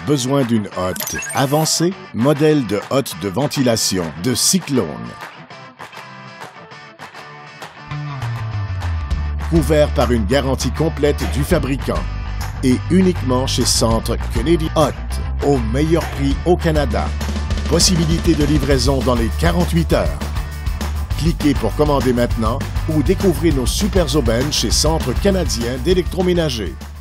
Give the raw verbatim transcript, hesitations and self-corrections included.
Besoin d'une hotte avancée? Modèle de hotte de ventilation de Cyclone. Couvert par une garantie complète du fabricant. Et uniquement chez Centre Kennedy Hot, au meilleur prix au Canada. Possibilité de livraison dans les quarante-huit heures. Cliquez pour commander maintenant ou découvrez nos super aubaines chez Centre canadien d'électroménager.